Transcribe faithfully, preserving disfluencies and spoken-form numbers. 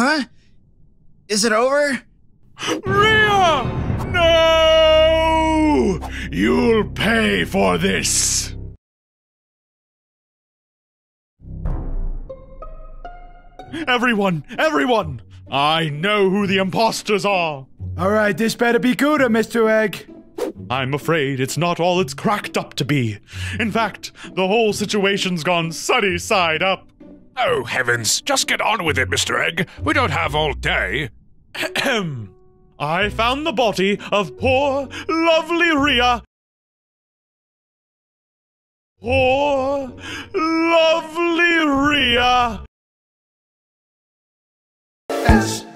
Huh? Is it over? Rhea! No! You'll pay for this! Everyone! Everyone! I know who the imposters are! Alright, this better be good, Mister Egg. I'm afraid it's not all it's cracked up to be. In fact, the whole situation's gone sunny side up. Oh, heavens. Just get on with it, Mister Egg. We don't have all day. Ahem. I found the body of poor, lovely Rhea. Poor, lovely Rhea. S